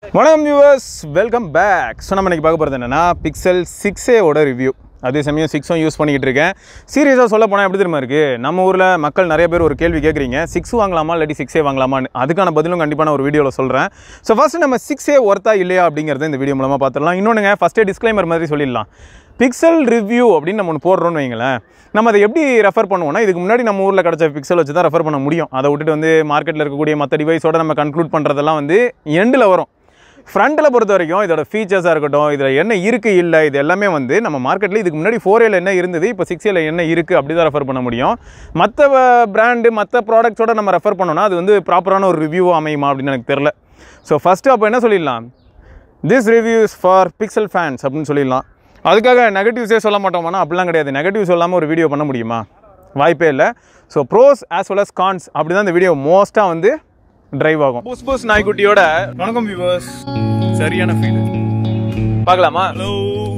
வணக்கம் viewers, welcome back. So நம்ம இன்றைக்கி பார்க்க போகிறது என்னென்னா பிக்சல் 6a ஓட ரிவ்யூ. அதே சமயம் 6 யூஸ் பண்ணிக்கிட்டு இருக்கேன். சீரியஸாக சொல்ல போனால் எப்படி தெரியுமா இருக்குது, நம்ம ஊரில் மக்கள் நிறைய பேர் ஒரு கேள்வி கேட்குறீங்க, 6 வாங்கலாமா இல்லாட்டி 6a வாங்கலாமான்னு. அதுக்கான பதிலும் கண்டிப்பாக நான் ஒரு வீடியோவில் சொல்கிறேன். ஸோ ஃபஸ்ட்டு நம்ம 6a ஒர்த்தா இல்லையா அப்படிங்கிறத இந்த வீடியோ மூலமாக பார்த்துடலாம். இன்னொன்றுங்க, ஃபஸ்ட்டே டிஸ்க்ளைமர் மாதிரி சொல்லிடலாம். பிக்சல் ரிவ்யூ அப்படின்னு நம்ம ஒன்று போடுறோன்னு வைங்களேன், நம்ம அதை எப்படி ரெஃபர் பண்ணுவோம்னா, இதுக்கு முன்னாடி நம்ம ஊரில் கிடச்ச பிக்சல் வச்சு தான் ரெஃபர் பண்ண முடியும். அதை விட்டுட்டு வந்து மார்க்கெட்டில் இருக்கக்கூடிய மற்ற டிவைஸோட நம்ம கன்க்ளூட் பண்ணுறதெல்லாம் வந்து எண்டில் வரும். ஃப்ரண்ட்டில் பொறுத்த வரைக்கும் இதோட ஃபீச்சர்ஸாக இருக்கட்டும், இதில் என்ன இருக்குது இல்லை, இது எல்லாமே வந்து நம்ம மார்க்கெட்டில் இதுக்கு முன்னாடி 4Aல என்ன இருந்தது, இப்போ 6Aல என்ன இருக்குது அப்படி தான் ரெஃபர் பண்ண முடியும். மற்ற பிராண்டு மற்ற ப்ராடக்ட்ஸோட நம்ம ரெஃபர் பண்ணோன்னா அது வந்து ப்ராப்பரான ஒரு ரிவ்யூ அமையுமா அப்படின்னு எனக்கு தெரில. ஸோ ஃபஸ்ட்டு அப்போ என்ன சொல்லிடலாம், this review is for Pixel fans அப்படின்னு சொல்லிடலாம். அதுக்காக நெகட்டிவ்ஸே சொல்ல மாட்டோம்னா அப்படிலாம் கிடையாது. நெகட்டிவ் சொல்லாமல் ஒரு வீடியோ பண்ண முடியுமா? வாய்ப்பே இல்லை. So bros as well as cons அப்படி தான் இந்த வீடியோ மோஸ்ட்டாக வந்து டிரைவ் ஆகும். புஸ் நாய்க்குட்டியோட வணக்கம் வியூவர்ஸ், சரியான ஃபீல் பார்க்கலாமா? Hello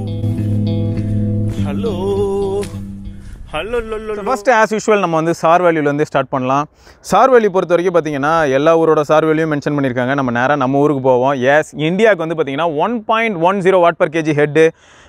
hello hello hello. First as usual நம்ம வந்து சார் வேல்யூலேருந்து ஸ்டார்ட் பண்ணலாம். சார் வேல்யூ பொறுத்த வரைக்கும் பார்த்தீங்கன்னா எல்லா ஊரோட சார் வேல்யூயும் மென்ஷன் பண்ணியிருக்காங்க. நம்ம நேராக நம்ம ஊருக்கு போவோம். எஸ், இந்தியாவுக்கு வந்து பார்த்தீங்கன்னா 1.10 watt per KG head,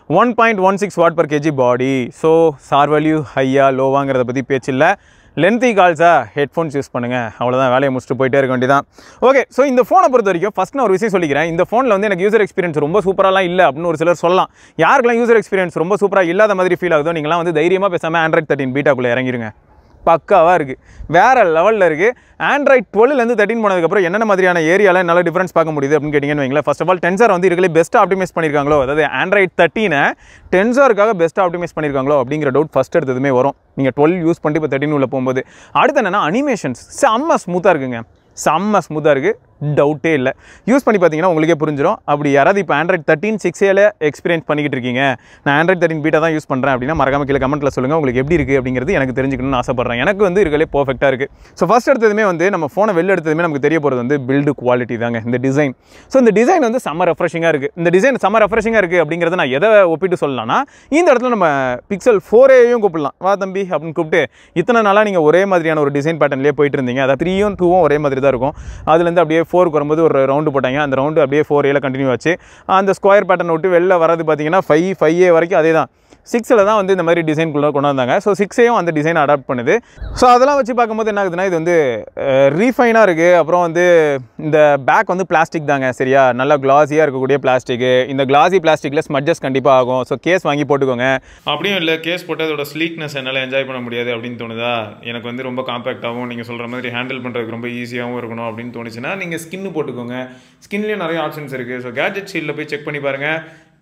1.16 watt per KG body. So SAR value ஹையா லோவாங்கிறத பற்றி பேச்சு இல்லை. லென்த்தி கால்ஸாக ஹெட்ஃபோன்ஸ் யூஸ் பண்ணுங்கள், அவ்வளோதான். வேலையை முடிச்சுட்டு போயிட்டே இருக்க வேண்டியதான். ஓகே, ஸோ இந்த ஃபோனை பொறுத்த வரைக்கும் ஃபஸ்ட் நான் ஒரு விஷயம் சொல்லிக்கிறேன். இந்த ஃபோனில் வந்து எனக்கு யூசர் எக்ஸ்பீரியன்ஸ் ரொம்ப சூப்பராலாம் இல்லை அப்படின்னு ஒரு சிலர் சொல்லலாம். யாருக்கெல்லாம் யூசர் எக்ஸ்பீரியன்ஸ் ரொம்ப சூப்பராக இல்லாத மாதிரி ஃபீல் ஆகுதோ, நீங்களாம் வந்து தைரியமாக பேசாமல் Android 13 பீட்டாக்குள்ளே இறங்கிருங்க. பக்காவாக இருக்குது, வேறு லெவலில் இருக்குது. Android 12லேருந்து 13 போனதுக்கப்புறம் என்னென்ன மாதிரியான ஏரியாவில் நல்ல டிஃப்ரென்ஸ் பார்க்க முடியுது அப்படின்னு கேட்டிங்கன்னு வைங்களேன். ஃபர்ஸ்ட் ஆஃப் ஆல் டென்சார் வந்து இருக்கலே பெஸ்ட்டாக ஆப்டிமைஸ் பண்ணியிருக்காங்களோ, அதாவது Android 13 டென்சாருக்காக பெஸ்ட்டாக ஆப்டிமைஸ் பண்ணியிருக்காங்களோ அப்படிங்கிற டவுட் ஃபஸ்ட் எடுத்ததுமே வரும். நீங்கள் 12 யூஸ் பண்ணிட்டு இப்போ 13 உள்ள போகும்போது. அடுத்து என்னென்னா அனிமேஷன்ஸ் செம்ம ஸ்மூத்தாக இருக்குங்க, செம்ம ஸ்மூத்தாக இருக்குது, டவுட்டே இல்லை. யூஸ் பண்ணி பார்த்தீங்கன்னா உங்களுக்கே புரிஞ்சிடும். அப்படி யாராவது இப்போ Android 13 6Aல எக்ஸ்பீரியன்ஸ் பண்ணிக்கிட்டு இருக்கீங்க, நான் Android 13 பீட்டா தான் யூஸ் பண்ணுறேன் அப்படின்னா மறக்காம கீழே கமெண்ட்டில் சொல்லுங்கள் உங்களுக்கு எப்படி இருக்குது அப்படிங்கிறது எனக்கு தெரிஞ்சுக்கணும்னு ஆசைப்பட்றேன். எனக்கு வந்து இருக்கலே பர்ஃபெக்டாக இருக்குது. ஸோ ஃபஸ்ட் எடுத்ததுமே வந்து நம்ம ஃபோனை வெளில எடுத்ததுமே நமக்கு தெரிய போகிறது வந்து பில்டு குவாலிட்டி தாங்க, இந்த டிசைன். ஸோ இந்த டிசைன் வந்து செம்ம ரெஃப்ரெஷிங்காக இருக்குது. இந்த டிசைன் செம்ம ரெஃப்ரெஷிங்காக இருக்குது அப்படிங்கிறத நான் எதை ஒப்பிட்டு சொல்லலாம்னா, இந்த இடத்துல நம்ம பிக்சல் 4Aயும் கூப்பிடலாம். வா தம்பி அப்படின்னு கூப்பிட்டு, இத்தனை நாளாக நீங்கள் ஒரே மாதிரியான ஒரு டிசைன் பேட்டர்ன்லேயே போயிட்டு இருந்தீங்க. அதாவது 3யும் 2வும் ஒரே மாதிரி தான் இருக்கும். அதுலேருந்து அப்படியே 4க்கு வரும்போது ஒரு ரவுண்டு போட்டாங்க. அந்த ரவுண்டு அப்படியே 4Aல கண்டினியூ ஆச்சு. அந்த ஸ்கொயர் பேட்டர்ன் விட்டு வெளில வரது பார்த்தீங்கன்னா 5A வரைக்கும் அதே தான். 6ல் தான் வந்து இந்த மாதிரி டிசைன்குள்ளே கொண்டு வந்தாங்க. ஸோ 6Aயும் அந்த டிசைன் அடாப்ட் பண்ணுது. ஸோ அதெல்லாம் வச்சு பார்க்கும்போது என்ன ஆகுதுன்னா, இது வந்து ரீஃபைனாக இருக்குது. அப்புறம் வந்து இந்த பேக் வந்து பிளாஸ்டிக் தாங்க, சரியா, நல்லா கிளாஸியாக இருக்கக்கூடிய பிளாஸ்டிக்கு. இந்த கிளாஸி பிளாஸ்டிக்கில் ஸ்மட்ஜஸ் கண்டிப்பாக ஆகும். ஸோ கேஸ் வாங்கி போட்டுக்கோங்க. அப்படியும் இல்லை, கேஸ் போட்டு அதோட ஸ்லீக்னஸ் என்னால் என்ஜாய் பண்ண முடியாது அப்படின்னு தோணுதா, எனக்கு வந்து ரொம்ப காம்பேக்டாகவும் நீங்கள் சொல்கிற மாதிரி ஹேண்டில் பண்ணுறதுக்கு ரொம்ப ஈஸியாகவும் இருக்கணும் அப்படின்னு தோணுச்சுன்னா நீங்கள் ஸ்கின்னு போட்டுக்கோங்க. ஸ்கின்லேயும் நிறைய ஆப்ஷன்ஸ் இருக்குது. ஸோ கேட்ஜெட் ஷீல்டில் போய் செக் பண்ணி பாருங்கள்.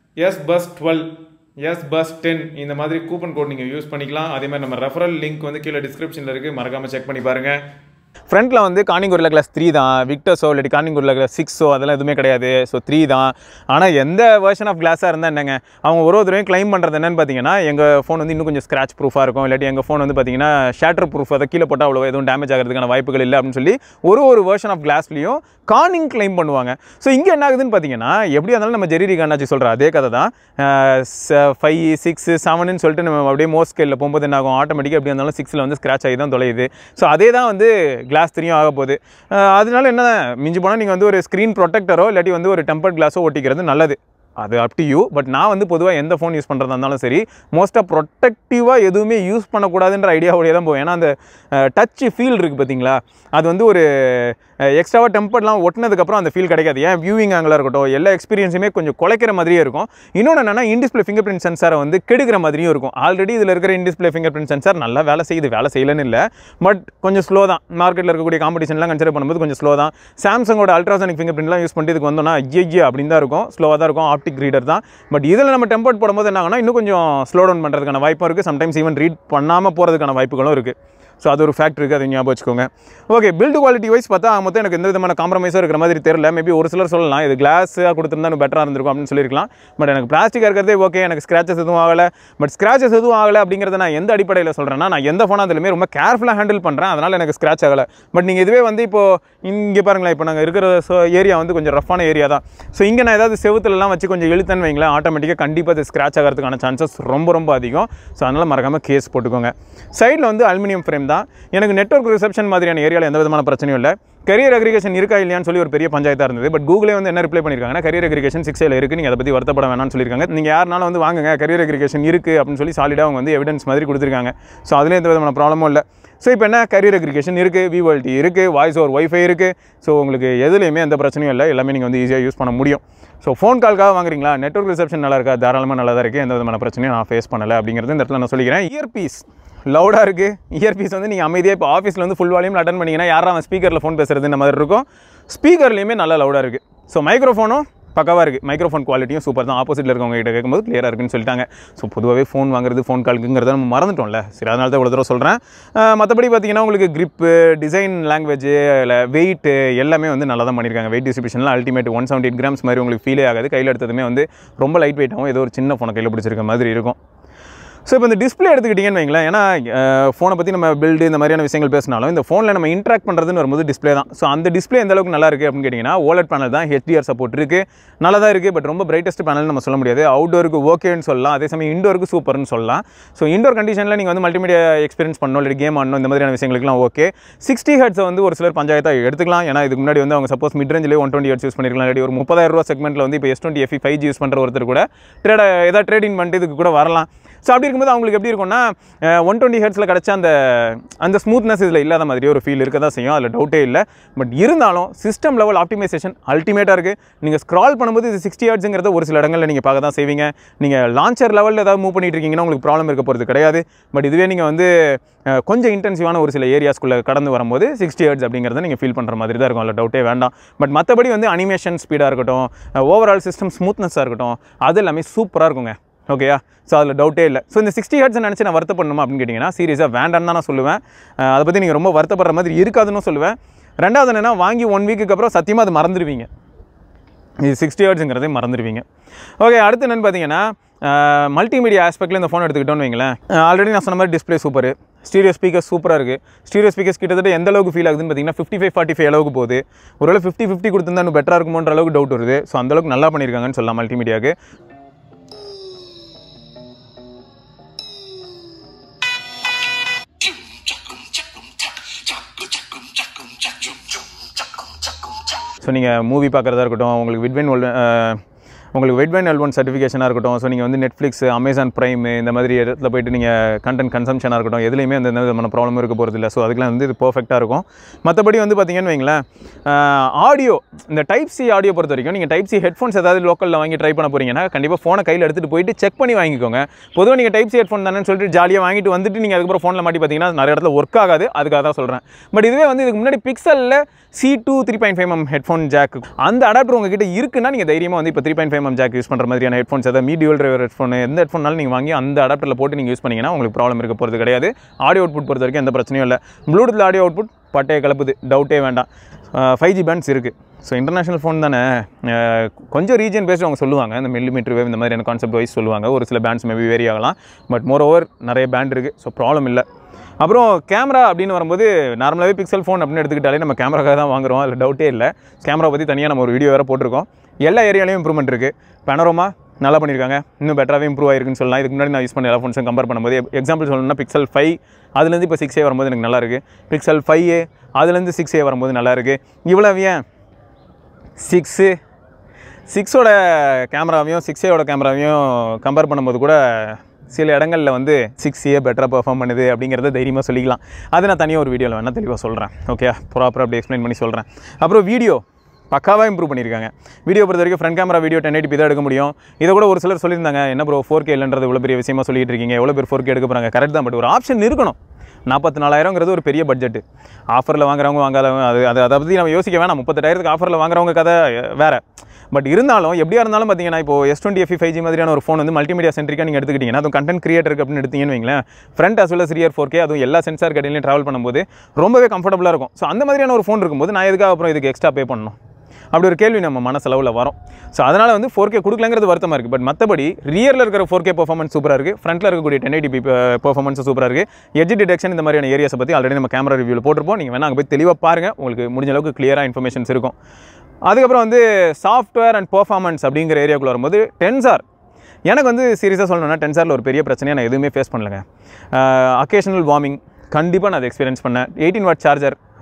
SBUS12 SBUS10 இந்த மாதிரி கூப்பன் கோட் நீங்கள் யூஸ் பண்ணிக்கலாம். அதே மாதிரி நம்ம ரெஃபரல் லிங்க் வந்து கீழே டிஸ்கிரிப்ஷனில் இருக்குது, மறக்காமல் செக் பண்ணி பாருங்கள். ஃப்ரண்ட்டில் வந்து கார்னிங் கொரில்லா கிளாஸ் 3 தான், விக்டர்ஸோ இல்லாட்டி கார்னிங் கொரில்லா கிளாஸ் 6ஸோ அதெல்லாம் எதுவுமே கிடையாது. ஸோ 3 தான். ஆனால் எந்த வெர்ஷன் ஆஃப் கிளாஸாக இருந்தால் என்னங்க, அவங்க ஒரு தடவையும் கிளைம் பண்ணுறது என்னென்னு பார்த்தீங்கன்னா, எங்கள் ஃபோன் வந்து இன்னும் கொஞ்சம் ஸ்க்ராச் ப்ரூஃபாக இருக்கும், இல்லாட்டி எங்கள் ஃபோன் வந்து பார்த்தீங்கன்னா ஷேட்டர் ப்ரூஃப், அதை கீழே போட்டால் அவ்வளோ எதுவும் டேமேஜ் ஆகிறதுக்கான வாய்ப்புகள் இல்லை அப்படின்னு சொல்லி ஒரு வெர்ஷன் ஆஃப் கிளாஸ்லையும் கார்னிங் கிளைம் பண்ணுவாங்க. ஸோ இங்கே என்ன ஆகுதுன்னு பார்த்தீங்கன்னா, எப்படி இருந்தாலும் நம்ம ஜெரி கானாச்சி சொல்கிற அதே கதை தான். 5, 6, 7ன்னு சொல்லிட்டு நம்ம அப்படியே மோஸ்ட் ஸ்கேலில் போகும்போது என்ன ஆகும், ஆட்டோமேட்டிக்காக எப்படி இருந்தாலும் 6ல் வந்து ஸ்க்ராச் ஆகி தான் தொலையுது. ஸோ அதே தான் வந்து கிளாஸ் 3யும் ஆக போகுது. அதனால என்ன, மிஞ்சி போனால் நீங்கள் வந்து ஒரு ஸ்க்ரீன் ப்ரொடெக்டரோ இல்லாட்டி வந்து ஒரு டெம்பர்ட் கிளாஸோ ஒட்டிக்கிறது நல்லது. அது அப் டு யூ. பட் நான் வந்து பொதுவாக எந்த ஃபோன் யூஸ் பண்ணுறதா இருந்தாலும் சரி, மோஸ்ட்டாக ப்ரொடெக்டிவாக எதுவுமே யூஸ் பண்ணக்கூடாதுன்ற ஐடியாவோடய தான் போவேன். ஏன்னா அந்த டச் ஃபீல் இருக்குது பார்த்தீங்களா, அது வந்து ஒரு எக்ஸ்ட்ராவாக டெம்பர்ட்லாம் ஒட்டினதுக்கப்புறம் அந்த ஃபீல் கிடைக்காது. ஏன் வியூவிங் ஆங்கிளாக இருக்கட்டும், எல்லா எக்ஸ்பீரியன்ஸுமே கொஞ்சம் குலைக்கிற மாதிரியே இருக்கும். இன்னொன்று என்னென்னா, இன்டிஸ்பிளே ஃபிங்கர் பிரிண்ட் சென்சாரை வந்து கெடுக்கிற மாதிரியும் இருக்கும். ஆல்ரெடி இதில் இருக்கிற இன்டிஸ்பிளே ஃபிங்கர் பிரிண்ட் சென்சார் நல்லா வேலை செய்யுது, வேலை செய்யலன்னு இல்லை, பட் கொஞ்சம் ஸ்லோ தான். மார்க்கெட்டில் இருக்கக்கூடிய காம்படிஷன்லாம் கன்சிடர் பண்ணும்போது கொஞ்சம் ஸ்லோ தான். சாம்சங்கோட அல்ட்ராசானிக் ஃபிங்கர் பிரிண்ட்லாம் யூஸ் பண்ணிட்டு இதுக்கு வந்தோம்னா ஐயா அப்படின்னு தான் இருக்கும், ஸ்லோவாக தான் இருக்கும், ஆப்டிக் ரீடர் தான். பட் இதில் நம்ம டெம்பர்ட் போடும்போது என்ன ஆகுனா, இன்னும் கொஞ்சம் ஸ்லோ டவுன் பண்ணுறதுக்கான வாய்ப்பும் இருக்குது. சம்டைம்ஸ் ஈவன் ரீட் பண்ணாமல் போகிறதுக்கான வாய்ப்புகளும் இருக்குது. ஸோ அது ஒரு ஃபேக்ட் இருக்குது, அதை ஞாபகம் வச்சுக்கோங்க. ஓகே, பில்டு குவாலிட்டி வைஸ் பார்த்தா மொத்தம் எனக்கு எந்த விதமான காம்ப்ரமைஸும் இருக்கிற மாதிரி தெரியல. மேபி ஒரு சிலர் சொல்லலாம் இது கிளாஸாக கொடுத்துருந்தா பெட்டராக இருந்திருக்கும் அப்படின்னு சொல்லியிருக்கலாம். பட் எனக்கு பிளாஸ்டிக்காக இருக்கிறதே ஓகே, எனக்கு ஸ்க்ராச்சஸ் எதுவும் ஆகலை. பட் ஸ்க்ராச்சஸ் எதுவும் ஆகலை அப்படிங்கிறத நான் எந்த அடிப்படையில் சொல்கிறேன்னா, நான் எந்த ஃபோனாக இருந்தாலுமே ரொம்ப கேர்ஃபுல்லாக ஹேண்டில் பண்ணுறேன், அதனால் எனக்கு ஸ்க்ராச் ஆகலை. பட் நீங்கள் இதுவே வந்து இப்போது இங்கே பாருங்களேன், இப்போ நாங்கள் இருக்கிற ஏரியா வந்து கொஞ்சம் ரஃப்பான ஏரியா தான். ஸோ இங்கே நான் ஏதாவது செவுத்துலலாம் வச்சு கொஞ்சம் இழுத்தேன்னு வைங்களேன், ஆட்டோமேட்டிக்காக கண்டிப்பாக அது ஸ்க்ராச் ஆகிறதுக்கான சான்சஸ் ரொம்ப அதிகம். ஸோ அதனால் மறக்காமல் கேஸ் போட்டுக்கோங்க. சைடில் வந்து அலுமினியம் ஃப்ரேம் தான். எனக்கு நெட்வொர்க் ரிசப்ஷன் மாதிரியான ஏரியாவில் எந்த விதமான பிரச்சனையும் இல்லை. கரியர் அக்ரிகேஷன் இருக்கா இல்லையான்னு சொல்லி ஒரு பெரிய பஞ்சாயத்தாக இருந்தது. பட் கூகுளே வந்து என்ன ரிப்ளை பண்ணியிருக்காங்கன்னா கரியர் அக்ரிகேஷன் 6Aல இருக்குது, நீங்கள் அதை பற்றி வருத்தப்பட வேணாம்னு சொல்லியிருக்காங்க. நீங்கள் யாருனாலும் வந்து வாங்குங்க கரியர் அக்ரிகேஷன் இருக்குது அப்படின்னு சொல்லி சாலிடாக அவங்க வந்து எவிடன்ஸ் மாதிரி கொடுத்துருக்காங்க. ஸோ அதில் எந்த விதமான ப்ராப்ளமும் இல்லை. ஸோ இப்போ என்ன கரியர் அக்ரிகேஷன் இருக்குது, விவோல்டி இருக்குது, வாய்ஸ் ஓவர் வைஃபை இருக்குது. ஸோ உங்களுக்கு எதுலேயுமே எந்த பிரச்சனையும் இல்லை, எல்லாமே நீங்கள் வந்து ஈஸியாக யூஸ் பண்ண முடியும். ஸோ ஃபோன் கால்க்காக வாங்குறீங்களா, நெட்வொர்க் ரிசப்ஷன் நல்லா இருக்கா, தாராளமாக நல்லா தான் இருக்குது, எந்த விதமான பிரச்சனையும் நான் ஃபேஸ் பண்ணலை அப்படிங்கிறது இந்த இடத்துல நான் சொல்லிக்கிறேன். இயர்பீஸ் லவுடாக இருக்குது. இயர்பீஸ் வந்து நீங்கள் அமைதியாக இப்போ ஆஃபீஸில் வந்து ஃபுல் வால்யூமில் அட்டன் பண்ணிங்கன்னா யாரும் அவன் ஸ்பீக்கரில் ஃபோன் பேசுகிறது இந்த மாதிரி இருக்கும். ஸ்பீக்கர்லேயுமே நல்லா லவுடாக இருக்குது. ஸோ மைக்ரோஃபோனும் பக்கவாக இருக்குது, மைக்ரோஃபோன் குவாலிட்டியும் சூப்பர் தான். ஆப்போசிட்டில் இருக்கவங்க கிட்ட கேட்கும்போது கிளியராக இருக்குன்னு சொல்லிட்டாங்க. ஸோ பொதுவாகவே ஃபோன் வாங்குறது ஃபோன் கால்க்குங்கிறத நம்ம மறந்துட்டோம்ல, சரி அதனால தான் இவ்வளோ தூரம் சொல்கிறேன். மற்றபடி பார்த்தீங்கன்னா உங்களுக்கு கிரிப்பு, டிசைன், லாங்குவேஜ், இல்லை வெயிட்டு எல்லாமே வந்து நல்லா தான் பண்ணியிருக்காங்க. வெயிட் டிஸ்ட்ரிபியூஷனில் அல்டிமேட் 178 கிராம்ஸ் மாதிரி உங்களுக்கு ஃபீலே ஆகாது. கையில் எடுத்ததுமே வந்து ரொம்ப லைட் வெயிட்டாகவும் ஏதோ ஒரு சின்ன ஃபோனை கையில் பிடிச்சிருக்க மாதிரி இருக்கும். ஸோ இப்போ இந்த டிஸ்பிளே எடுத்துக்கிட்டிங்கன்னு வைங்களேன், ஏன்னா ஃபோனை பற்றி நம்ம பில்டு இந்த மாதிரியான விஷயங்கள் பேசினாலும் இந்த ஃபோனில் நம்ம இன்ட்ராக்ட் பண்ணுறதுன்னு வரும்போது டிஸ்பிளே தான். ஸோ அந்த டிஸ்பிளே எந்த அளவுக்கு நல்லா இருக்குது அப்படின்னு கேட்டிங்கன்னா OLED பேனல் தான், HDR சப்போர்ட் இருக்குது, நல்லா தான் இருக்குது. பட் ரொம்ப பிரைட்டஸ்ட் பேனல் நம்ம சொல்ல முடியாது. அவுட்டோருக்கு ஓகேன்னு சொல்லலாம், அதே சமயம் இண்டோருக்கு சூப்பர்னு சொல்லலாம். ஸோ இண்டோர் கண்டிஷனில் நீங்கள் வந்து மல்டிமீடியா எக்ஸ்பீரியன்ஸ் பண்ணணும், இல்லை கேம் ஆடணும், இந்த மாதிரியான விஷயங்களுக்குலாம் ஓகே. 60 ஹெர்ட்ஸை வந்து ஒரு சிலர் பஞ்சாயத்தாக எடுத்துக்கலாம். ஏன்னா இதுக்கு முன்னாடி வந்து அவங்க சப்போஸ் மிட் ரேஞ்சிலே 120 ஹெர்ட்ஸ் யூஸ் பண்ணிருக்கலாம். இல்லாட்டி ஒரு 30,000 ரூபா செக்மெண்ட்டில் வந்து இப்போ S20 FE 5G யூஸ் பண்ணுற ஒருத்தர் கூட ஏதாவது ட்ரேடிங் பண்ணிட்டு இதுக்கு கூட வரலாம். ஸோ அப்படி இருக்கும்போது அவங்களுக்கு எப்படி இருக்கும்னா 120 ஹெர்ட்ஸில் கிடச்ச அந்த ஸ்மூத்னஸ் இதில் இல்லாத மாதிரி ஒரு ஃபீல் இருக்க தான் செய்யும், அதில் டவுட்டே இல்லை. பட் இருந்தாலும் சிஸ்டம் லெவல் ஆப்டிமைசேஷன் அல்டிமேட்டாக இருக்குது. நீங்கள் ஸ்க்ரால் பண்ணும்போது இது 60 ஹெர்ட்ஸுங்கிறத ஒரு சில இடங்களில் நீங்கள் பார்க்க தான் செய்வீங்க. நீங்கள் லான்ச்சர் லெவலில் ஏதாவது மூவ் பண்ணிட்டு இருக்கீங்கன்னா உங்களுக்கு ப்ராப்ளம் இருக்க போகிறது கிடையாது. பட் இதுவே நீங்கள் வந்து கொஞ்சம் இன்டென்சிவான ஒரு சில ஏரியாஸ்குள்ளே கடந்து வரும்போது 60 ஹெர்ட்ஸ் அப்படிங்கிறத நீங்கள் ஃபீல் பண்ணுற மாதிரி தான் இருக்கும், அதில் டவுட்டே வேண்டாம். பட் மற்றபடி வந்து அனிமேஷன் ஸ்பீடாக இருக்கட்டும், ஓவரால் சிஸ்டம் ஸ்மூத்னஸாக இருக்கட்டும், அது எல்லாமே சூப்பராக இருக்குங்க. ஓகேயா? ஸோ அதில் டவுட்டே இல்லை. ஸோ இந்த 60 ஹெர்ட்ஸ் நினச்சி நான் வருத்தப்படணுமா அப்படின்னு கேட்டிங்கன்னா சீரியஸாக வேண்டான்னு தான் நான் சொல்லுவேன். அதை பற்றி நீங்கள் ரொம்ப வருத்தப்படுற மாதிரி இருக்காதுன்னு சொல்லுவேன். ரெண்டாவது என்னென்னா, வாங்கி 1 வீக்குக்கு அப்புறம் சத்தியமாக அது மறந்துடுவீங்க, இது 60 ஹெர்ட்ஸுங்கிறதே மறந்துடுவீங்க. ஓகே, அடுத்து என்னென்னு பார்த்தீங்கன்னா மல்டிமீடியா ஆஸ்பெக்டில் இந்த ஃபோன் எடுத்துக்கிட்டோன்னு வைங்களேன். ஆல்ரெடி நான் சொன்ன மாதிரி டிஸ்பிளே சூப்பர், ஸ்டீரியோ ஸ்பீக்கர்ஸ் சூப்பராக இருக்குது. ஸ்டீரியோ ஸ்பீக்கர்ஸ் கிட்டத்தட்ட எந்த அளவுக்கு ஃபீல் ஆகுதுன்னு பார்த்தீங்கன்னா 55-45 அளவுக்கு போகுது. ஒருவேளை 50-50 கொடுத்துருந்தா இன்னும் பெட்டராக இருக்குமோன்ற அளவுக்கு டவுட் வருது. ஸோ அந்தளவுக்கு நல்லா பண்ணியிருக்காங்கன்னு சொல்லலாம் மல்டிமீடியாவுக்கு. ஸோ நீங்கள் மூவி பார்க்குறதா இருக்கட்டும், உங்களுக்கு விட்வைன் L1 சர்டிஃபிகேஷனாக இருக்கட்டும், ஸோ நீங்கள் வந்து நெட்ஃப்ளிக்ஸ், அமேசான் பிரைம் இந்த மாதிரி இடத்துல போய்ட்டு நீங்கள் கண்டென்ட் கன்சம்ஷனாக இருக்கட்டும், எதுலேயுமே அந்த எந்த விதமான ப்ராப்ளம் இருக்க போகிறது இல்லை. ஸோ அதுக்கெலாம் வந்து இது பர்ஃபெக்டாக இருக்கும். மற்றபடி வந்து பார்த்தீங்கன்னு வைங்களேன், ஆடியோ, இந்த டைப் சி ஆடியோ பொறுத்த வரைக்கும் நீங்கள் டைப் சி ஹெட்ஃபோன்ஸ் ஏதாவது லோக்கலில் வாங்கி ட்ரை பண்ண போகிறீங்கன்னா கண்டிப்பாக ஃபோனை கையில் எடுத்துகிட்டு போயிட்டு செக் பண்ணி வாங்கிக்கோங்க. பொதுவாக நீங்கள் டைப் சி ஹெட்ஃபோன் தானேன்னு சொல்லிட்டு ஜாலியாக வாங்கிட்டு வந்துட்டு நீங்கள் அதுக்கப்புறம் ஃபோனில் மாட்டி பார்த்தீங்கன்னா நிறைய இடத்துல ஒர்க் ஆகாது. அதுக்காக தான் சொல்கிறேன். பட் இதுவே வந்து இதுக்கு முன்னாடி பிக்சலில் C2 3.5mm ஹெட்ஃபோன் ஜாக் அந்த அடாப்டர் உங்ககிட்ட இருக்குன்னா நீங்கள் தைரியமாக வந்து இப்போ 3.5mm ஜாக் யூஸ் பண்ணுற மாதிரியான ஹெட்ஃபோன்ஸ், அதாவது மீடியல் டிரைவர் ஹெட்ஃபோன், எந்த ஹெட்ஃபோனாலும் நீங்கள் வாங்கி அந்த அடாப்டரில் போட்டு நீங்கள் யூஸ் பண்ணிங்கன்னா உங்களுக்கு ப்ராப்ளம் இருக்க போகிறது கிடையாது. ஆடியோ அவுட்புட் பொறுத்த வரைக்கும் எந்த பிரச்சனையும் இல்லை. ப்ளூடூத்தில் ஆடியோ அவுட்புட் பட்டையை கலப்புது, டவுட்டே வேண்டாம். 5G பேண்ட்ஸ் இருக்குது. ஸோ இன்டர்நேஷனல் ஃபோன் தானே, கொஞ்சம் ரீஜன் பேஸ்ட் அவங்க சொல்லுவாங்க, இந்த மில்லிமீட்டர் வேவ் இந்த மாதிரியான கான்செப்ட் வைஸ் சொல்லுவாங்க. ஒரு சில பேண்ட்ஸ் மேபி வேரி ஆகலாம். பட் மோர் ஓவர் நிறைய பேண்ட் இருக்குது. ஸோ ப்ராப்ளம் இல்லை. அப்புறம் கேமரா அப்படின்னு வரும்போது நார்மலாகவே பிக்சல் ஃபோன் அப்படின்னு எடுத்துக்கிட்டாலே நம்ம கேமராக்காக தான் வாங்குறோம், அதில் டவுட்டே இல்லை. கேமரா பற்றி தனியாக நம்ம ஒரு வீடியோ வேறு போட்டிருக்கோம். எல்லா ஏரியாலையும் இம்ப்ரூவ்மெண்ட் இருக்குது. பேனரோமா நல்லா பண்ணியிருக்காங்க, இன்னும் பெட்டராகவே இம்ப்ரூவ் ஆயிருக்குன்னு சொல்லலாம். இதுக்கு முன்னாடி நான் யூஸ் பண்ண எல்லா ஃபோன்ஸும் கம்பேர் பண்ணும்போது எக்ஸாம்பிள் சொல்லணும்னா Pixel 5 அதுலேருந்து இப்போ 6A வரும்போது எனக்கு நல்லா இருக்குது. Pixel 5A அதுலேருந்து 6A வரும்போது நல்லா இருக்குது. இவ்வளோ ஏன் 6ஓட கேமராவையும் 6Aவோட கேமராவையும் கம்பேர் பண்ணும்போது கூட சில இடங்களில் வந்து 6A பெட்டராக பெர்ஃபார்ம் பண்ணுது அப்படிங்கிறத தைரியமாக சொல்லிக்கலாம். அது நான் தனியாக ஒரு வீடியோவில் வேணால் தெளிவாக சொல்கிறேன். ஓகே, ப்ராப்பராக அப்படி எக்ஸ்பிளைன் பண்ணி சொல்கிறேன். அப்புறம் வீடியோ பக்காவாக இம்ப்ரூவ் பண்ணியிருக்காங்க. வீடியோ பொறுத்த வரைக்கும் ஃப்ரண்ட் கேமரா வீடியோ 1080p தான் எடுக்க முடியும். இதை கூட ஒரு சிலர் சொல்லியிருந்தாங்க, என்ன ப்ரோ 4K இல்லைன்றது இவ்வளோ பெரிய விஷயமா சொல்லிட்டு இருக்கீங்க, எவ்வளோ பேர் 4K எடுக்க போகிறாங்க. கரெக்ட் தான், பட் ஒரு ஆப்ஷன் இருக்கணும். 44,000ங்கிறது ஒரு பெரிய பட்ஜெட்டு. ஆஃபரில் வாங்குறவங்க வாங்காதவங்க அதை பற்றி நம்ம யோசிக்க வேணாம். 38,000க்கு ஆஃபரில் வாங்குறவங்க கதை வேறு. பட் இருந்தாலும் எப்படியா இருந்தாலும் பார்த்தீங்கன்னா இப்போ S20 FE 5G மாதிரியான ஒரு ஃபோன் வந்து மல்டிமீடியா சென்ட்ரிக்காக நீங்கள் எடுத்துக்கிட்டிங்கன்னா, அதுவும் கண்டென்ட் கிரியேட்டருக்கு அப்படின்னு எடுத்தீங்கன்னு வைங்களேன், front as well as rear 4K, அதுவும் எல்லா சென்சார் கடையிலையும் ட்ராவல் பண்ணும்போது ரொம்பவே கம்ஃபர்டபுளாக இருக்கும். ஸோ அந்த மாதிரியான ஒரு ஃபோன் இருக்கும்போது நான் எதுக்காக அப்புறம் இதுக்கு எக்ஸ்ட்ரா பே பண்ணணும் அப்படி ஒரு கேள்வி நம்ம மனசளவில் வரும். ஸோ அதனால் வந்து 4K கொடுக்கலங்கிறது வருத்தமாக இருக்குது. பட் மற்றபடி ரியரில் இருக்கிற 4K பெர்ஃபார்மன்ஸ் சூப்பராக இருக்குது. ஃப்ரண்ட்டில் இருக்கக்கூடிய 1080p பெர்ஃபார்மன்ஸ் சூப்பராக இருக்குது. எட்ஜ் டிடெக்ஷன் இந்த மாதிரியான ஏரியாஸை பற்றி ஆல்ரெடி நம்ம கேமரா ரிவ்யூவில் போட்டிருப்போம். நீங்கள் வேணால் அங்கே போய் தெளிவாக பாருங்கள், உங்களுக்கு முடிஞ்ச அளவுக்கு கிளியராக இன்ஃபர்மேஷன்ஸ் இருக்கும். அதுக்கப்புறம் வந்து சாஃப்ட்வேர் அண்ட் பெர்ஃபார்மன்ஸ் அப்படிங்கிற ஏரியாக்குள்ளே வரும்போது டென்சார் எனக்கு வந்து சீரியஸாக சொல்லணும்னா டென்சாரில் ஒரு பெரிய பிரச்சனையை நான் எதுவுமே ஃபேஸ் பண்ணலைங்க. அக்கேஷனல் வார்மிங் கண்டிப்பாக நான் அதை எக்ஸ்பீரியன்ஸ் பண்ணேன். 18 வாட் சார்ஜர்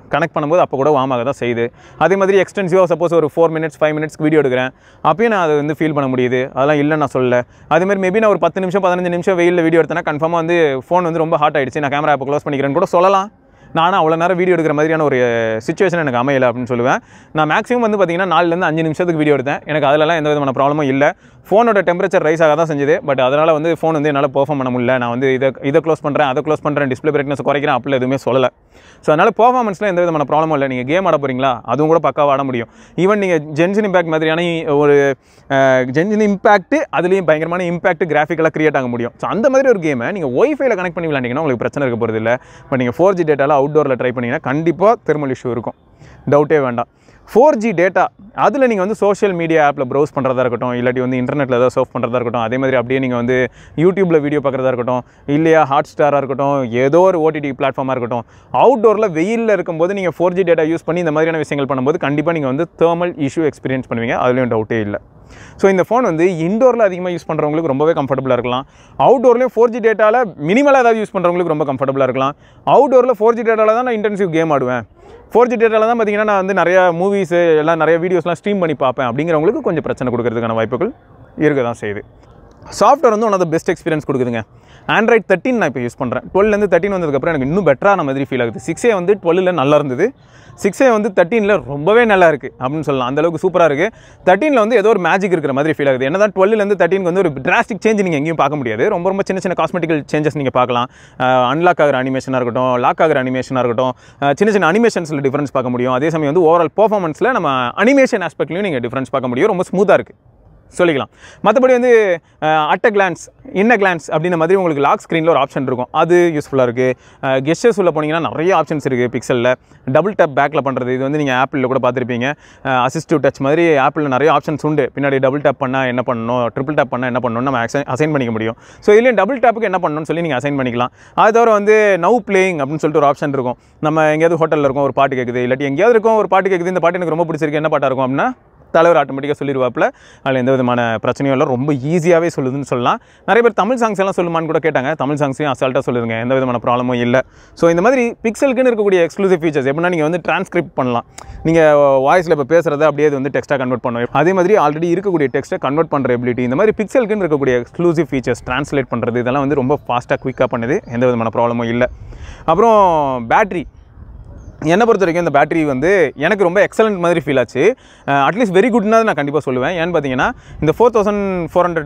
கனெக்ட் பண்ணும்போது அப்போ கூட வார்ம் ஆக தான் செய்யுது. அதே மாதிரி எக்ஸ்டென்சிவாக சப்போஸ் ஒரு 4 மினிட்ஸ் 5 மினிட்ஸ்க்கு வீடியோ எடுக்கிறேன், அப்பயும் நான் அதை வந்து ஃபீல் பண்ண முடியுது. அதெல்லாம் இல்லைன்னு நான் சொல்லலை. அதேமாதிரி மேபி நான் ஒரு 10 நிமிஷம் 15 நிமிஷம் வெயிலில் வீடியோ எடுத்தேன்னா கன்ஃபார்மாக வந்து ஃபோன் வந்து ரொம்ப ஹாட் ஆகிடுச்சு, நான் கேமரா ஆப்பை க்ளோஸ் பண்ணிக்கிறேன்னு கூட சொல்லலாம். நானும் அவ்வளோ நேரம் வீடியோ எடுக்கிற மாதிரியான ஒரு சிச்சுவேஷன் எனக்கு அமையலை அப்படின்னு சொல்லுவேன். நான் மேக்ஸிமம் வந்து பார்த்தீங்கன்னா 4லேருந்து 5 நிமிஷத்துக்கு வீடியோ எடுத்தேன். எனக்கு அதிலலாம் எந்த விதமான ப்ராப்ளமும் இல்லை. ஃபோனோட டெம்பரேச்சர் ரைஸ் ஆக தான் செஞ்சது. பட் அதனால் வந்து ஃபோன் வந்து என்னால் பெர்ஃபார்ம் பண்ண முடியல. நான் வந்து இதை க்ளோஸ் பண்ணுறேன், அதை க்ளோஸ் பண்ணுறேன், டிஸ்பிளே பிரைட்னஸ் குறைக்கிறேன், அப்படிலாம் எதுவுமே சொல்லலை. ஸோ அதனால் பெர்ஃபார்மன்ஸில் எந்த விதமான ப்ராப்ளமும் இல்லை. நீங்கள் கேம் ஆட போகிறீங்களா, அதுவும் கூட பக்காவாக ஆட முடியும். ஈவன் நீங்கள் ஜென்ஷன் இம்பாக்ட் மாதிரியான ஒரு ஜென்ஷன் இம்பாக்ட் அதுலேயும் பயங்கரமான இம்பாக்ட் கிராஃபிக்கலாக கிரியேட் ஆக முடியும். ஸோ அந்த மாதிரி ஒரு கேமை நீங்கள் ஒய்ஃபைல கனெக்ட் பண்ணி விளையாண்டிங்கன்னா உங்களுக்கு பிரச்சனை இருக்க போகிறது இல்லை. பட் நீங்கள் 4G டேட்டாவில் அவுட்டோரில் ட்ரை பண்ணிங்கன்னா கண்டிப்பாக தெர்மல் இஷ்யூ இருக்கும், டவுட்டே வேண்டாம். 4G டேட்டா அதில் நீங்கள் வந்து சோஷியல் மீடியா ஆப்பில் ப்ரௌஸ் பண்ணுறதா இருக்கட்டும், இல்லாட்டி வந்து இன்டர்நெட்டில் ஏதாவது சர்ஃப் பண்ணுறதா இருக்கட்டும், அதே மாதிரி அப்படியே நீங்கள் வந்து யூடியூப்பில் வீடியோ பார்க்குறதா இருக்கட்டும், இல்லையா ஹாட்ஸ்டாராக இருக்கட்டும், ஏதோ ஒரு OTT பிளாட்ஃபார்மாக இருக்கட்டும், அவுட்டோரில் வெயிலில் இருக்கும்போது நீங்கள் 4G டேட்டா யூஸ் பண்ணி இந்த மாதிரியான விஷயங்கள் பண்ணும்போது கண்டிப்பாக நீங்கள் வந்து தெர்மல் இஷ்யூ எக்ஸ்பீரியன்ஸ் பண்ணுவீங்க, அதுலேயும் டவுட்டே இல்லை. ஸோ இந்த ஃபோன் வந்து இண்டோரில் அதிகமாக யூஸ் பண்ணுறவங்களுக்கு ரொம்பவே கம்ஃபர்டபுளாக இருக்கலாம். அவுட்டோர்லேயும் 4G டேட்டாவில் மினிமலாக ஏதாவது யூஸ் பண்ணுறவங்களுக்கு ரொம்ப கம்ஃபர்டபுளாக இருக்கலாம். அவுட்டோரில் 4G டேட்டாவில் தான் நான் இன்டென்சிவ் கேம் ஆடுவேன், 4G டேட்டாவில் தான் பார்த்தீங்கன்னா நான் வந்து நிறைய மூவிஸு எல்லாம் நிறைய வீடியோஸ்லாம் ஸ்ட்ரீம் பண்ணி பார்ப்பேன் அப்படிங்கிறவங்களுக்கு கொஞ்சம் பிரச்சனை கொடுக்கறதுக்கான வாய்ப்புகள் இருக்க தான் செய்யுது. சாஃப்ட்வேர் வந்து one of the best experience கொடுக்குதுங்க. Android 13 நான் இப்போ யூஸ் பண்ணுறேன். 12லேருந்து 13 வந்ததுக்கப்புறம் எனக்கு இன்னும் பெட்டரான மாதிரி ஃபீல் ஆகுது. 6A வந்து 12ல் நல்லா இருந்தது, 6A வந்து 13ல் ரொம்பவே நல்லா இருக்குது அப்படின்னு சொல்லலாம். அந்தளவுக்கு சூப்பராக இருக்குது. 13ல் வந்து ஏதோ ஒரு மேஜிக் இருக்கிற மாதிரி ஃபீல் ஆகுது. என்ன தான் 12லேருந்து 13க்கு வந்து ஒரு டிராஸ்டிக் சேஞ்ச் நீங்கள் எங்கேயும் பார்க்க முடியாது. ரொம்ப சின்ன சின்ன காஸ்மெட்டிக்கல் சேஞ்சஸ் நீங்கள் பார்க்கலாம். அன்லாக் ஆகிற அனிமேஷனாக இருக்கட்டும், லாக் ஆகிற அனிமேஷனாக இருக்கட்டும், சின்ன அனிமேஷன்ஸில் டிஃப்ரென்ஸ் பார்க்க முடியும். அதே சமயம் வந்து ஓவரால் பெர்ஃபார்மன்ஸில் நம்ம அனிமேஷன் ஆஸ்பெக்ட்லையும் நீங்கள் டிஃப்ரென்ஸ் பார்க்க முடியும். ரொம்ப ஸ்மூத்தாக இருக்குது சொல்லிக்கலாம். மற்றபடி வந்து அட் அ கிளான்ஸ் இன்ன கிளான்ஸ் அப்படின்ற மாதிரி உங்களுக்கு லாக் ஸ்க்ரீனில் ஒரு ஆப்ஷன் இருக்கும், அது யூஸ்ஃபுல்லாக இருக்குது. கெஸ்டர்ஸ் உள்ள போனீங்கன்னா நிறைய ஆப்ஷன்ஸ் இருக்குது பிக்சலில். டபுள் டேப் பேக்கில் பண்ணுறது, இது வந்து நீங்கள் ஆப்பிளில் கூட பார்த்துருப்பீங்க. அசிஸ்டிவ் டச் மாதிரி ஆப்பிளில் நிறைய ஆப்ஷன்ஸ் உண்டு. பின்னாடி டபுள் டேப் பண்ணால் என்ன பண்ணணும், ட்ரிபிள் டேப் பண்ணால் என்ன பண்ணணும் நம்ம அசைன் பண்ணிக்க முடியும். ஸோ இதுலேயும் டபுள் டேப்புக்கு என்ன பண்ணணும்னு சொல்லி நீங்கள் அசைன் பண்ணிக்கலாம். அது தவிர வந்து நவ் பிளேயிங் அப்படின்னு சொல்லிட்டு ஒரு ஆப்ஷன் இருக்கும். நம்ம எங்கேயாவது ஹோட்டலில் இருக்கும், ஒரு பாட்டு கேட்குது, இல்லாட்டி எங்கேயாவது இருக்கும் ஒரு பாட்டு கேட்குது, இந்த பாட்டு எனக்கு ரொம்ப பிடிச்சிருக்கு, என்ன பாட்டாக இருக்கும் அப்படின்னா தலைவர் ஆட்டோமேட்டிக்காக சொல்லிடுவாப்பில். அதில் எந்த விதமான பிரச்சனையும் இல்லை, ரொம்ப ஈஸியாகவே சொல்லுதுன்னு சொல்லலாம். நிறைய பேர் தமிழ் சாங்ஸ் எல்லாம் சொல்லுமான்னு கூட கேட்டாங்க. தமிழ் சாங்ஸையும் அசால்ட்டாக சொல்லுதுங்க, எந்த விதமான ப்ராப்ளமும் இல்லை. ஸோ இந்த மாதிரி பிக்சலுக்குன்னு இருக்கக்கூடிய எக்ஸ்க்ளூசிவ் ஃபீச்சர்ஸ் எப்படின்னா நீங்கள் வந்து டிரான்ஸ்கிரிப்ட் பண்ணலாம். நீங்கள் வாய்ஸில் இப்போ பேசுகிறத அப்படியே வந்து டெக்ஸ்ட்டாக கன்வெர்ட் பண்ணுவோம். அதே மாதிரி ஆல்ரெடி இருக்கக்கூடிய டெக்ஸ்ட்டை கன்வெர்ட் பண்ணுற எபிலிட்டி, இந்த மாதிரி பிக்சலுக்குன்னு இருக்கக்கூடிய எக்ஸ்க்ளூசிவ் ஃபீச்சர்ஸ் ட்ரான்ஸ்லேட் பண்ணுறது, இதெல்லாம் வந்து ரொம்ப ஃபாஸ்ட்டாக குயிக்காக பண்ணுது, எந்த விதமான ப்ராப்ளமும் இல்லை. அப்புறம் பேட்ரி, என்னை பொறுத்த வரைக்கும் இந்த பேட்டரி வந்து எனக்கு ரொம்ப எக்ஸலண்ட் மாதிரி ஃபீல் ஆச்சு. அட்லீஸ்ட் வெரி குட்னா நான் கண்டிப்பாக சொல்லுவேன். ஏன்னு பார்த்தீங்கன்னா இந்த 4400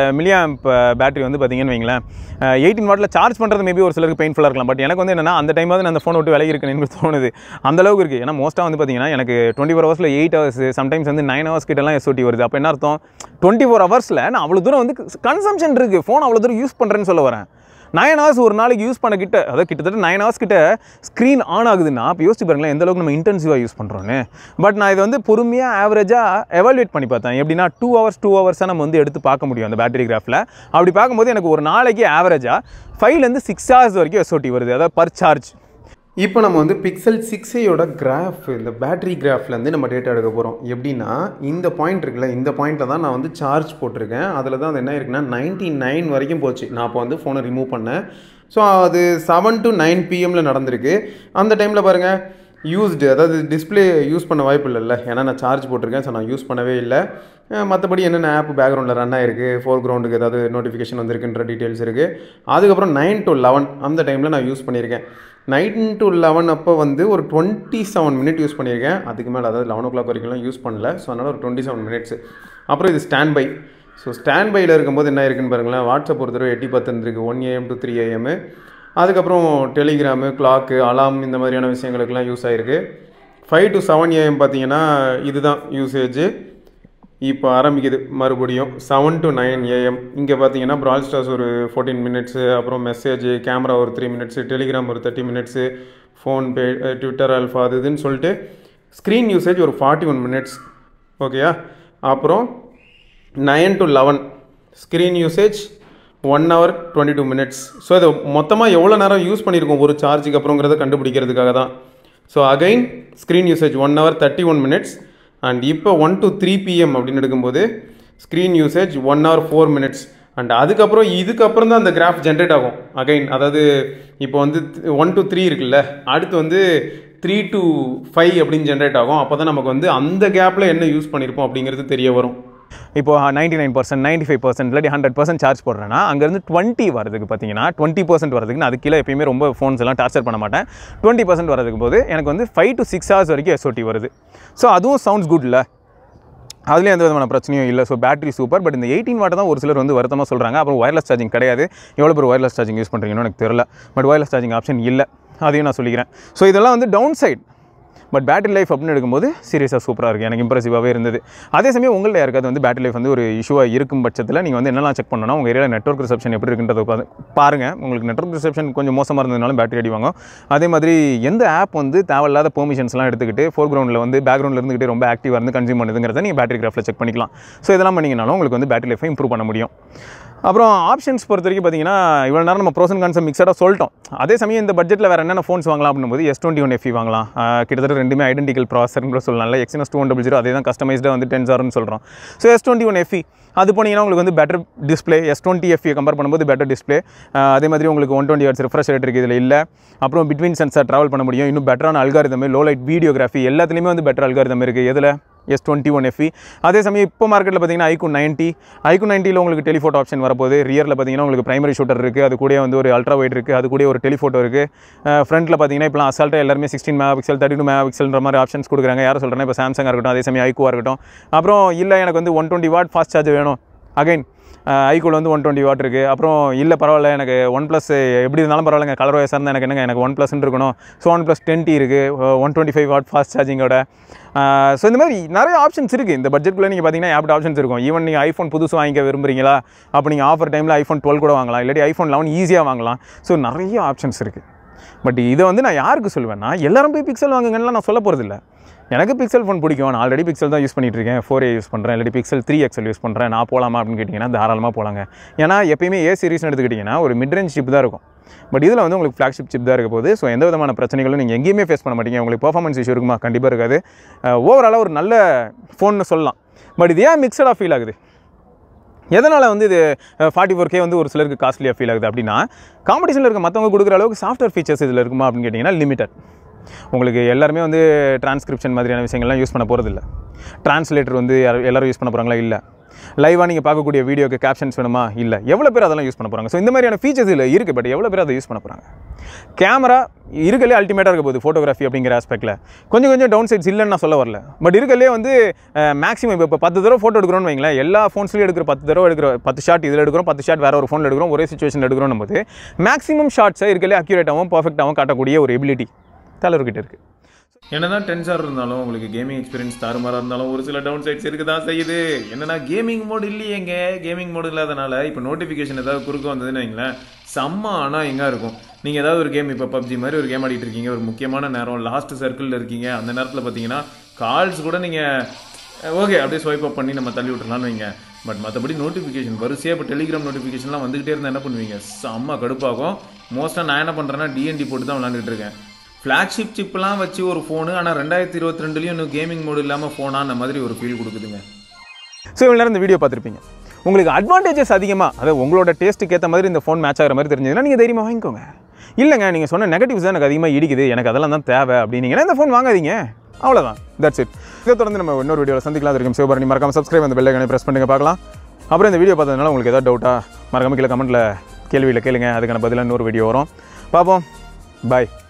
mAh பேட்டரி வந்து பார்த்தீங்கன்னு வைங்களேன், 18 வாட்டில் சார்ஜ் பண்ணுறது மேபி ஒரு சிலருக்கு பெயின்ஃபுல்லாக இருக்கலாம். பட் எனக்கு வந்து என்னென்னா அந்த டைமாவது நான் அந்த ஃபோனை விட்டு விலகி இருக்குன்னு தோணுது, அந்தளவுக்கு இருக்குது. ஏன்னா மோஸ்ட்டாக வந்து பார்த்தீங்கன்னா எனக்கு 24 ஹவர்ஸில் 8 ஹவர்ஸ், சம்டைம்ஸ் வந்து 9 ஹவர்ஸ் கிட்டலாம் SOT வருது. அப்போ என்ன அர்த்தம், 24 ஹவர்ஸில் நான் அவ்வளோ தூரம் வந்து கன்சம்ஷன் இருக்குது, ஃபோன் அவ்வளோ தூரம் யூஸ் பண்ணுறேன்னு சொல்ல வரேன். 9 ஹவர்ஸ் ஒரு நாளைக்கு யூஸ் பண்ண கிட்ட, அதாவது கிட்டத்தட்ட 9 ஹவர்ஸ் கிட்ட ஸ்க்ரீன் ஆன் ஆகுதுன்னா அப்போ யோசிச்சு பாருங்களேன் எந்த அளவுக்கு நம்ம இன்டென்சிவாக யூஸ் பண்ணுறோன்னு. பட் நான் இது வந்து பொறுமையாக ஆவரேஜாக எவாலுவேட் பண்ணி பார்த்தேன். எப்படின்னா 2 ஹவர்ஸாக நம்ம வந்து எடுத்து பார்க்க முடியும் அந்த பேட்டரி கிராஃபில். அப்படி பார்க்கும்போது எனக்கு ஒரு நாளைக்கு ஆவரேஜாக 5லேருந்து 6 ஹவர்ஸ் வரைக்கும் SOT வருது, அதாவது பர் சார்ஜ். இப்போ நம்ம வந்து பிக்சல் 6Aயோட கிராஃப், இந்த பேட்டரி கிராஃப்லேருந்து நம்ம டேட்டா எடுக்க போகிறோம். எப்படின்னா இந்த பாயிண்ட் இருக்குல்ல, இந்த பாயிண்ட்டில் தான் நான் வந்து சார்ஜ் போட்டிருக்கேன். அதில் தான் அது என்ன இருக்குன்னா 99 வரைக்கும் போச்சு. நான் இப்போ வந்து ஃபோனை ரிமூவ் பண்ணேன். ஸோ அது 7 to 9 PM நடந்திருக்கு. அந்த டைமில் பாருங்கள் யூஸ்டு, அதாவது டிஸ்பிளே யூஸ் பண்ண வாய்ப்பு இல்லைல்ல, ஏன்னா நான் சார்ஜ் போட்டிருக்கேன். ஸோ நான் யூஸ் பண்ணவே இல்லை. மற்றபடி என்னென்ன ஆப் பேக்ரவுண்டில் ரன் ஆகிருக்கு, ஃபோர்க்ரவுண்டுக்கு ஏதாவது நோட்டிஃபிகேஷன் வந்திருக்குன்ற டீட்டெயில்ஸ் இருக்குது. அதுக்கப்புறம் 9 to 11 அந்த டைமில் நான் யூஸ் பண்ணியிருக்கேன். 9 to 11 அப்போ வந்து ஒரு 27 மினிட் யூஸ் பண்ணியிருக்கேன். அதுக்கு மேலே அதாவது 11 o'clock வரைக்கும்லாம் யூஸ் பண்ணல. ஸோ அதனால் ஒரு 27 மினிட்ஸ். அப்புறம் இது ஸ்டாண்ட் பை. ஸோ ஸ்டாண்ட் பையில் இருக்கும்போது என்ன இருக்குன்னு பாருங்களேன், வாட்ஸ்அப் ஒரு தடவை 8:10 இருந்திருக்கு, 1 AM to 3 AM. அதுக்கப்புறம் டெலிகிராமு, கிளாக்கு, அலாம் இந்த மாதிரியான விஷயங்களுக்கெல்லாம் யூஸ் ஆகிருக்கு. 5 to 7 AM பார்த்தீங்கன்னா இதுதான் யூசேஜ். இப்போ ஆரம்பிக்குது மறுபடியும் 7 to 9 AM. இங்கே பார்த்தீங்கன்னா பிரால் ஸ்டார்ஸ் ஒரு 14 மினிட்ஸு, அப்புறம் மெசேஜ், கேமரா ஒரு 3 மினிட்ஸு, டெலிகிராம் ஒரு 30 மினிட்ஸு, ஃபோன்பே, ட்விட்டர், அல்ஃபா அது இதுன்னு சொல்லிட்டு ஸ்க்ரீன் யூசேஜ் ஒரு 41 மினிட்ஸ். ஓகேயா. அப்புறம் 9 to 11 screen usage 1 hour 22 minutes. So இது மொத்தமாக எவ்வளோ நேரம் யூஸ் பண்ணியிருக்கோம் ஒரு சார்ஜுக்கு அப்புறங்கிறத கண்டுபிடிக்கிறதுக்காக தான். So again screen usage 1 hour 31 minutes. And இப்போ 1 to 3 PM அப்படின்னு எடுக்கும்போது screen usage 1 hour 4 minutes. And இதுக்கப்புறம் தான் அந்த கிராஃப் ஜென்ரேட் ஆகும் அகைன். அதாவது இப்போ வந்து 1 to 3 இருக்குல்ல, அடுத்து வந்து 3 to 5 அப்படின்னு ஜென்ரேட் ஆகும். அப்போ தான் நமக்கு வந்து அந்த கேப்பில் என்ன யூஸ் பண்ணியிருப்போம் அப்படிங்கிறது தெரிய வரும். இப்போ 99%, 95% இல்லாட்டி 100% சார்ஜ் போடுறேன்னா அங்கேருந்து 20 வரதுக்கு பார்த்தீங்கன்னா 20% வரதுக்கு நான் அது கீழே எப்பயுமே ரொம்ப ஃபோன்ஸ் எல்லாம் டார்ச்சர் பண்ண மாட்டேன். 20% வரதுக்கு போது எனக்கு வந்து 5 to 6 hours வரைக்கும் SOT வருது. ஸோ அதுவும் சவுண்ட்ஸ் குட் இல்லை, அதுலேயும் எந்த விதமான பிரச்சனையும் இல்லை. So battery super. பட் இந்த 18 வாட் தான் ஒரு சிலர் வந்து வருத்தமாக சொல்கிறாங்க. அப்புறம் ஒயர்லெஸ் சார்ஜிங் கிடையாது. எவ்வளோ பேர் ஒயர்லெஸ் சார்ஜிங் யூஸ் பண்ணுறீங்கன்னு எனக்கு தெரியல. பட் ஒயர்லெஸ் சார்ஜிங் ஆப்ஷன் இல்லை, அதையும் நான் சொல்லிக்கிறேன். ஸோ இதெல்லாம் வந்து downside. But battery life அப்படின்னு எடுக்கும்போது சீரியஸாக சூப்பராக இருக்குது, எனக்கு இம்ப்ரெசிவாகவே இருந்தது. அதே சமயம் உங்கள்ட்ட யாருக்காவது வந்து பேட்டரி லைஃப் வந்து ஒரு இஷ்யூவாக இருக்கும் பட்சத்தில் நீங்கள் வந்து என்னெல்லாம் செக் பண்ணணும்னா உங்கள் ஏரியாவில் நெட்வொர்க் ரிசப்ஷன் எப்படி இருக்குன்றதை பாருங்கள். உங்களுக்கு நெட்வொர்க் ரிசப்ஷன் கொஞ்சம் மோசமாக இருந்ததுனாலும் பேட்டரி அடி வாங்கும். அதே மாதிரி எந்த ஆப் வந்து தேவையில்லாத பெர்மிஷன்ஸ்லாம் எடுத்துக்கிட்டு ஃபோர்க்ரவுண்டில் வந்து பேக்ரவுண்டில் இருந்துக்கிட்டு ரொம்ப ஆக்டிவாக இருந்து கன்சியூம் பண்ணுதுங்கிறத நீங்கள் பேட்டரி கிராஃபில் செக் பண்ணிக்கலாம். ஸோ இதெல்லாம் பண்ணிங்கனாலும் உங்களுக்கு வந்து பேட்டரி லைஃபை இம்ப்ரூவ் பண்ண முடியும். அப்புறம் ஆப்ஷன்ஸ் பொறுத்த வரைக்கும் பார்த்தீங்கன்னா இவ்வளோ நேரம் நம்ம ப்ரோஸ் அண்ட் கான்ஸ் மிக்சடாக சொல்லிட்டோம். அதே சமயம் இந்த பட்ஜெட்டில் வேறு என்னென்ன ஃபோன்ஸ் வாங்கலாம் அப்படின்போது S21 FE வாங்கலாம். கிட்டத்தட்ட ரெண்டுமே ஐடென்டிக்கல் ப்ராசர்னு சொல்லலாம். Exynos 2100 அதே தான் கஸ்டமைஸ்டாக வந்து 10,000ன்னு சொல்கிறோம். ஸோ S21 FE அது போனீங்கன்னா உங்களுக்கு வந்து better display. S20 FE compare பண்ணும்போது பெட்டர் டிஸ்பிளே. அதே மாதிரி உங்களுக்கு 120 Hz ரிஃப்ரெஷ் ரேட் இருக்குது, இதில் இல்லை. அப்புறம் பிட்வீன் சென்சார் ட்ராவல் பண்ண முடியும். இன்னும் பெட்டரான அல்காரிதம், லோ லைட் வீடியோகிராஃபி எல்லாத்துலேயுமே வந்து பெட்டர் அல்காரிதம் இருக்குது. எதில் S21 FE. அதே சமயம் இப்போ மார்க்கெட்டில் பார்த்தீங்கன்னா iQOO 90 உங்களுக்கு டெலிஃபோட்டோ ஆப்ஷன் வரப்போகுது. ரியரில் பார்த்தீங்கன்னா உங்களுக்கு பிரைமரி ஷூட்டர் இருக்குது, அது கூட வந்து ஒரு அல்ட்ரா வைட் இருக்குது, அது கூட ஒரு டெலிஃபோட்டோ இருக்குது. ஃப்ரண்ட்டில் பார்த்தீங்கன்னா இப்போலாம் அசால்ட்டாக எல்லாருமே 16 MP 32 MP மாதிரி ஆப்ஷன்ஸ் கொடுக்குறாங்க. யாரும் சொல்கிறேன்னா இப்போ சாம்சங்காக இருக்கட்டும், அதே சமயம் iQOO இருக்கட்டும். அப்புறம் இல்லை எனக்கு வந்து 120 வாட் ஃபாஸ்ட் சார்ஜ் வேணும், அகைன் iQOO வந்து 120 வாட் இருக்குது. அப்புறம் இல்லை பரவாயில்ல எனக்கு OnePlus எப்படி இருந்தாலும் பரவாயில்லைங்க, கலர் வைஸாக இருந்தால் எனக்கு என்னங்க எனக்கு OnePlus இருக்கணும். ஸோ OnePlus 10T இருக்குது 125 வாட் ஃபாஸ்ட் சார்ஜிங்கோட. ஸோ இந்த மாதிரி நிறைய ஆப்ஷன்ஸ் இருக்குது இந்த பட்ஜெட்குள்ளே. நீங்கள் பார்த்தீங்கன்னா ஆப்ட் ஆப்ஷன்ஸ் இருக்கும். ஈவன் நீங்கள் ஐஃபோன் புதுசு வாங்கிக்க விரும்புறீங்களா, அப்போ நீங்கள் ஆஃபர் டைமில் iPhone 12 கூட வாங்கலாம், இல்லாட்டி iPhone 11 ஈஸியாக வாங்கலாம். ஸோ நிறைய ஆப்ஷன்ஸ் இருக்குது. பட் இதை வந்து நான் யாருக்கு சொல்லுவேன்னா எல்லாரும் போய் பிக்சல் வாங்குங்கன்னு நான் சொல்ல போகிறதில்ல. எனக்கு பிக்சல் ஃபோன் பிடிக்கும், நான் ஆல்ரெடி பிக்சல் தான் யூஸ் பண்ணிட்டு இருக்கேன், 4a யூஸ் பண்ணுறேன், இல்லாட்டி Pixel 3 XL யூஸ் பண்ணுறேன். நான் போகலாமா அப்படின்னு கேட்டிங்கன்னா தாராளமாக போகலாங்க. ஏன்னா எப்பயுமே A சீரிஸ்னு எடுத்துக்கிட்டிங்கன்னா ஒரு மிட்ரேஞ்ச் சிப் தான் இருக்கும். பட் இதில் வந்து உங்களுக்கு ஃப்ளாக்ஷிப் சிப் தான் இருக்க போகுது. ஸோ எந்த விதமான பிரச்சனைகளும் நீங்கள் எங்கேயுமே ஃபேஸ் பண்ண மாட்டீங்க. உங்களுக்கு பர்ஃபார்மன்ஸ் இஷ்யூ இருக்குமா? கண்டிப்பாக இருக்காது. ஓவராலாக ஒரு நல்ல ஃபோன்னு சொல்லலாம். பட் இது ஏன் மிக்சடாக ஃபீல் ஆகுது, எதனால் வந்து இது 44K வந்து ஒரு சிலருக்கு காஸ்ட்லியாக ஃபீல் ஆகுது அப்படின்னா, காம்படிஷனில் இருக்க மற்றவங்க கொடுக்குற அளவுக்கு சாஃப்ட்வேர் ஃபீச்சர்ஸ் இதில் இருக்குமா அப்படின்னு கேட்டிங்கன்னா லிமிட்டட். உங்களுக்கு எல்லாருமே வந்து டிரான்ஸ்கிரிப்ஷன் மாதிரியான விஷயங்கள்லாம் யூஸ் பண்ண போகிறதில்ல. டிரான்ஸ்லேட்டர் வந்து எல்லோரும் யூஸ் பண்ண போகிறாங்களா? இல்லை. லைவாக நீங்கள் பார்க்கக்கூடிய வீடியோக்கு கேப்ஷன்ஸ் வேணுமா? இல்லை. எவ்வளோ பேர் அதெல்லாம் யூஸ் பண்ண போகிறாங்க? ஸோ இந்த மாதிரியான ஃபீச்சர்ஸ் இதில் இருக்குது. பட் எவ்வளோ பேர் அதை யூஸ் பண்ண போகிறாங்க? கேமரா இருக்கலே அல்டிமேட்டாக இருக்க போகுது ஃபோட்டோகிராஃபி அப்படிங்கிற ஆஸ்பெக்டில். கொஞ்சம் டவுன் சைட்ஸ் இல்லைன்னு நான் சொல்ல வரல. பட் இருக்கலே வந்து மேக்ஸிமம் இப்போ 10 தடவை ஃபோட்டோ எடுக்கிறோன்னு வைங்களேன், எல்லா ஃபோன்ஸ்லையும் எடுக்கிற 10 தடவை எடுக்கிற 10 ஷாட் இதில் எடுக்கிறோம், 10 ஷாட் வேறு ஒரு ஃபோனில் எடுக்கிறோம், ஒரே சுச்சுவேஷன் எடுக்கிறோம் போது மேக்ஸிமம் ஷாட்ஸை இருக்கலே அக்யூரேட்டாகவும் பர்ஃபெக்டாகவும் காட்டக்கூடிய ஒரு எபிலிட்டி தலைவர்கிட்ட இருக்குது. என்னதான் 10 இருந்தாலும் உங்களுக்கு கேமிங் எக்ஸ்பீரியன்ஸ் தாறுமாறாக இருந்தாலும் ஒரு சில டவுன் சைட்ஸ் இருக்குது தான் செய்யுது. என்னன்னா கேமிங் மோடு இல்லையேங்க. கேமிங் மோடு இல்லாதனால இப்போ நோட்டிஃபிகேஷன் ஏதாவது குறுக்க வந்ததுன்னு வைங்களேன், செம்ம ஆனால் எங்கே இருக்கும். நீங்கள் ஏதாவது ஒரு கேம் இப்போ PUBG மாதிரி ஒரு கேம் ஆடிட்டு இருக்கீங்க, ஒரு முக்கியமான நேரம் லாஸ்ட் சர்க்கிளில் இருக்கீங்க, அந்த நேரத்தில் பார்த்தீங்கன்னா கால்ஸ் கூட நீங்கள் ஓகே அப்படியே ஸ்வைப் அப் பண்ணி நம்ம தள்ளி விட்டுலான்னு வைங்க. பட் மற்றபடி நோட்டிஃபிகேஷன் வரிசையாக இப்போ டெலிகிராம் நோட்டிஃபிகேஷன்லாம் வந்துகிட்டே இருந்தால் என்ன பண்ணுவீங்க? செம்ம கடுப்பாகும். மோஸ்ட்டாக நான் என்ன பண்ணுறேன்னா DND போட்டு தான் விளாண்டுட்டு இருக்கேன். ஃப்ளாக்ஷிப் சிப்லாம் வச்சு ஒரு ஃபோனு, ஆனால் 2022 இன்னும் கேமிங் மோடு இல்லாமல் ஃபோனான மாதிரி ஒரு ஃபீல் கொடுக்குதுங்க. ஸோ இவ்வளோ நேரம் இந்த வீடியோ பார்த்துருப்பீங்க. உங்களுக்கு அட்வான்டேஜஸ் அதிகமாக, அதாவது உங்களோட டேஸ்ட்டுக்கு ஏற்ற மாதிரி இந்த ஃபோன் மேட்ச் ஆகிற மாதிரி தெரிஞ்சதுன்னா நீங்கள் தைரியமாக வாங்கிக்கோங்க. இல்லைங்க நீங்கள் சொன்ன நெகட்டிவ்ஸ் தான் எனக்கு அதிகமாக இடிக்குது, எனக்கு அதெல்லாம் தான் தேவை அப்படின்னீங்கன்னா இந்த ஃபோன் வாங்காதீங்க. அவ்வளோதான், தட்ஸ் இட். இதை தொடர்ந்து நம்ம இன்னொரு வீடியோவில் சந்திக்கலாம். இருக்கும் சிவபரணி மறக்காம சப்ஸ்கிரைப் அந்த பெல் ஐகானை ப்ரெஸ் பண்ணுங்க பார்க்கலாம். அப்புறம் இந்த வீடியோ பார்த்ததுனால உங்களுக்கு ஏதாவது டவுட்டாக மறக்காம கீழே கமெண்ட்டில் கேள்வியில் கேளுங்க, அதுக்கான பதிலாக இன்னொரு வீடியோ வரும். பார்ப்போம். பாய்.